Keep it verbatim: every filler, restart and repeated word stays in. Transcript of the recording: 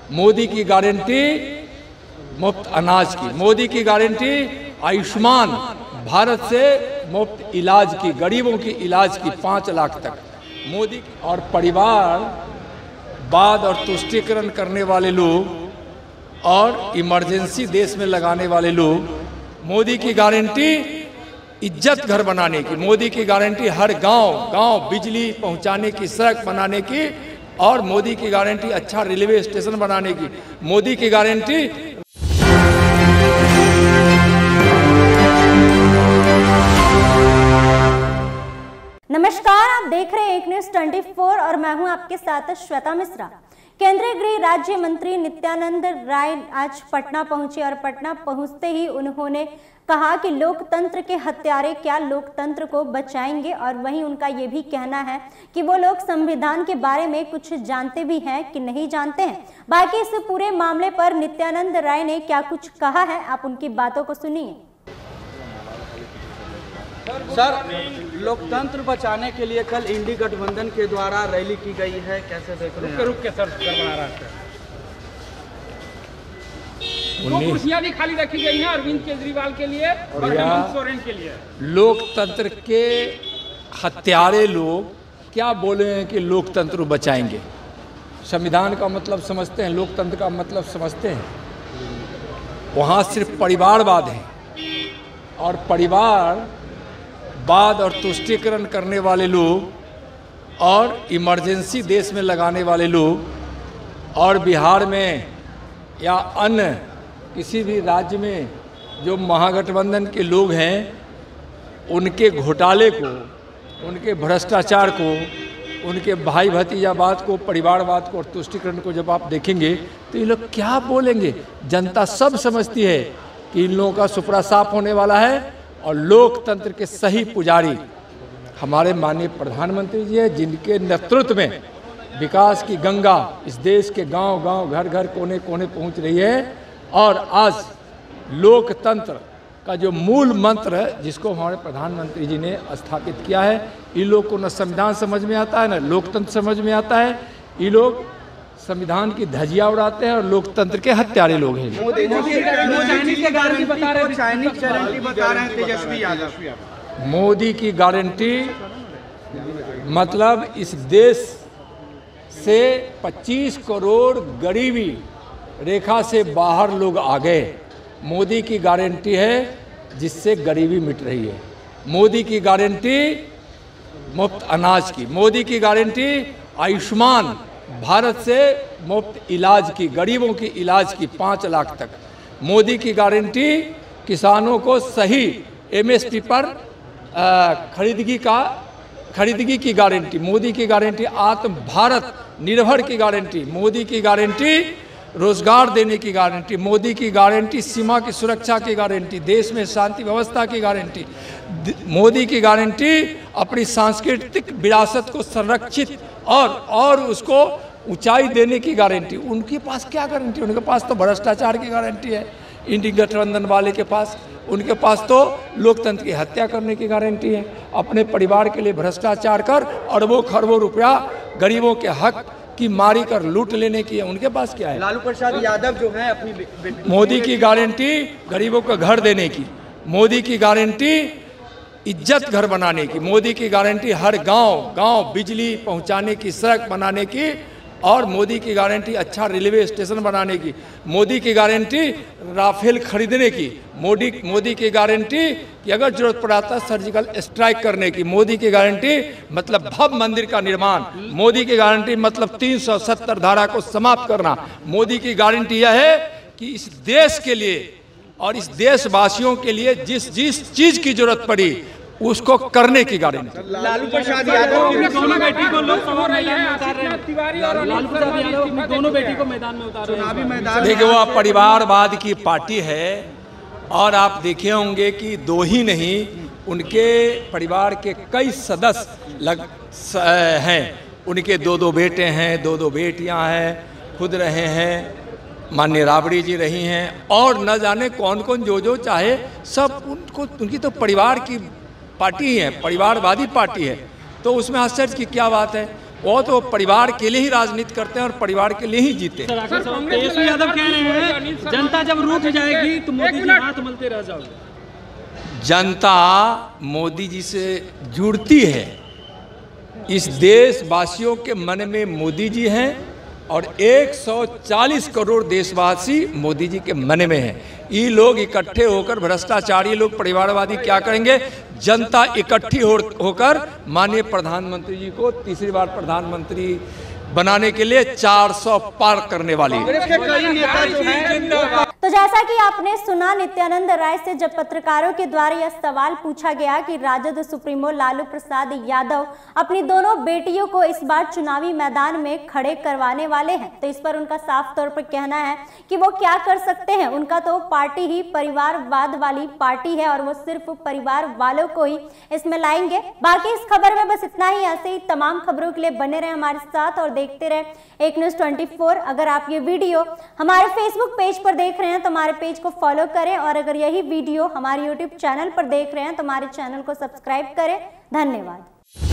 मोदी की गारंटी मुफ्त अनाज की, मोदी की गारंटी आयुष्मान भारत से मुफ्त इलाज की, गरीबों की इलाज की पाँच लाख तक मोदी की। और परिवार वाद और तुष्टीकरण करने वाले लोग और इमरजेंसी देश में लगाने वाले लोग, मोदी की गारंटी इज्जत घर बनाने की, मोदी की गारंटी हर गांव गांव बिजली पहुंचाने की, सड़क बनाने की, और मोदी की गारंटी अच्छा रेलवे स्टेशन बनाने की, मोदी की गारंटी। नमस्कार, आप देख रहे हैं एक न्यूज चौबीस और मैं हूं आपके साथ श्वेता मिश्रा। केंद्रीय गृह राज्य मंत्री नित्यानंद राय आज पटना पहुंचे और पटना पहुंचते ही उन्होंने कहा कि लोकतंत्र के हत्यारे क्या लोकतंत्र को बचाएंगे, और वहीं उनका ये भी कहना है कि वो लोग संविधान के बारे में कुछ जानते भी हैं कि नहीं जानते हैं। बाकी इस पूरे मामले पर नित्यानंद राय ने क्या कुछ कहा है, आप उनकी बातों को सुनिए। सर, लोकतंत्र बचाने के लिए कल इंडी गठबंधन के द्वारा रैली की गई है, कैसे देख रहे हैं? रुक के सर बना रहा है। दो कुर्सियां भी खाली रखी गई हैं अरविंद केजरीवाल के लिए और हेमंत सोरेन के लिए। लोकतंत्र के हत्यारे लोग क्या बोले हैं कि लोकतंत्र बचाएंगे? संविधान का मतलब समझते हैं, लोकतंत्र का मतलब समझते हैं? वहाँ सिर्फ परिवारवाद है, और परिवार वाद और तुष्टीकरण करने वाले लोग और इमरजेंसी देश में लगाने वाले लोग, और बिहार में या अन्य किसी भी राज्य में जो महागठबंधन के लोग हैं, उनके घोटाले को, उनके भ्रष्टाचार को, उनके भाई भतीजावाद को, परिवारवाद को और तुष्टीकरण को जब आप देखेंगे तो ये लोग क्या बोलेंगे? जनता सब समझती है कि इन लोगों का सुपड़ा साफ होने वाला है, और लोकतंत्र के सही पुजारी हमारे माननीय प्रधानमंत्री जी हैं, जिनके नेतृत्व में विकास की गंगा इस देश के गांव गांव घर घर कोने कोने पहुंच रही है। और आज लोकतंत्र का जो मूल मंत्र है, जिसको हमारे प्रधानमंत्री जी ने स्थापित किया है, इन लोग को न संविधान समझ में आता है, न लोकतंत्र समझ में आता है। ये लोग संविधान की धज्जियां उड़ाते हैं और लोकतंत्र के हत्यारे लोग हैं। मोदी जी की गारंटी बता रहे हैं, चाइनीज गारंटी बता रहे हैं तेजस्वी यादव। मोदी की गारंटी मतलब इस देश से पच्चीस करोड़ गरीबी रेखा से बाहर लोग आ गए। मोदी की गारंटी है जिससे गरीबी मिट रही है। मोदी की गारंटी मुफ्त अनाज की, मोदी की गारंटी आयुष्मान भारत से मुफ्त इलाज की, गरीबों की इलाज की पाँच लाख तक। मोदी की गारंटी किसानों को सही एमएसपी पर खरीदगी का खरीदगी की गारंटी। मोदी की गारंटी आत्म भारत निर्भर की गारंटी। मोदी की गारंटी रोजगार देने की गारंटी। मोदी की गारंटी सीमा की सुरक्षा की गारंटी, देश में शांति व्यवस्था की गारंटी। मोदी की गारंटी अपनी सांस्कृतिक विरासत को संरक्षित और और उसको ऊंचाई देने की गारंटी। उनके पास क्या गारंटी? उनके पास तो भ्रष्टाचार की गारंटी है इंडी गठबंधन वाले के पास। उनके पास तो लोकतंत्र की हत्या करने की गारंटी है। अपने परिवार के लिए भ्रष्टाचार कर अरबों खरबों रुपया गरीबों के हक की मारी कर लूट लेने की है। उनके पास क्या है? लालू प्रसाद यादव जो है अपनी। मोदी की गारंटी गरीबों को घर देने की, मोदी की गारंटी इज्जत घर बनाने की, मोदी की गारंटी हर गांव गांव बिजली पहुंचाने की, सड़क बनाने की, और मोदी की गारंटी अच्छा रेलवे स्टेशन बनाने की, मोदी की गारंटी राफेल खरीदने की, मोदी मोदी की गारंटी कि अगर जरूरत पड़ता सर्जिकल स्ट्राइक करने की, मोदी की गारंटी मतलब भव्य मंदिर का निर्माण, मोदी की गारंटी मतलब तीन सौ सत्तर धारा को समाप्त करना। मोदी की गारंटी यह है कि इस देश के लिए और इस देशवासियों के लिए जिस जिस चीज की जरूरत पड़ी उसको करने की गारंटी। लालू प्रसाद यादव अपनी दोनों बेटी को लोकसभा मैदान में उतार रहे हैं। तिवारी और लालू प्रसाद यादव अपनी दोनों बेटी को मैदान में उतार रहे हैं। चुनावी मैदान देखिए, वो परिवारवाद की पार्टी है, और आप देखे होंगे कि दो ही नहीं, उनके परिवार के कई सदस्य लग हैं। उनके दो दो बेटे हैं, दो दो बेटियां हैं, खुद रहे हैं, माननीय राबड़ी जी रही हैं, और न जाने कौन कौन जो जो चाहे सब उनको। उनकी तो परिवार की पार्टी है, परिवारवादी पार्टी है, तो उसमें आश्चर्य की क्या बात है? वो तो परिवार के लिए ही राजनीति करते हैं और परिवार के लिए ही जीते हैं। सर, तेजस्वी यादव कह रहे हैं जनता जब रूठ जाएगी तो मोदी जी हाथ मलते रह जाओगे। जनता मोदी जी से जुड़ती है। इस देशवासियों के मन में मोदी जी हैं और एक सौ चालीस करोड़ देशवासी मोदी जी के मन में हैं। ये लोग इकट्ठे होकर, भ्रष्टाचारी लोग, परिवारवादी क्या करेंगे? जनता इकट्ठी हो, होकर माननीय प्रधानमंत्री जी को तीसरी बार प्रधानमंत्री बनाने के लिए चार सौ पार करने वाली। तो जैसा कि आपने सुना, नित्यानंद राय से जब पत्रकारों के द्वारा यह सवाल पूछा गया कि राजद सुप्रीमो लालू प्रसाद यादव अपनी दोनों बेटियों को इस बार चुनावी मैदान में खड़े करवाने वाले हैं, तो इस पर उनका साफ तौर पर कहना है कि वो क्या कर सकते हैं। उनका तो पार्टी ही परिवारवाद वाली पार्टी है और वो सिर्फ परिवार वालों को ही इसमें लाएंगे। बाकी इस खबर में बस इतना ही। ऐसे ही तमाम खबरों के लिए बने रहे हमारे साथ और देखते रहे एक न्यूज़ चौबीस। अगर आप ये वीडियो हमारे फेसबुक पेज पर देख रहे हैं तो हमारे पेज को फॉलो करें, और अगर यही वीडियो हमारे यूट्यूब चैनल पर देख रहे हैं तो हमारे चैनल को सब्सक्राइब करें। धन्यवाद।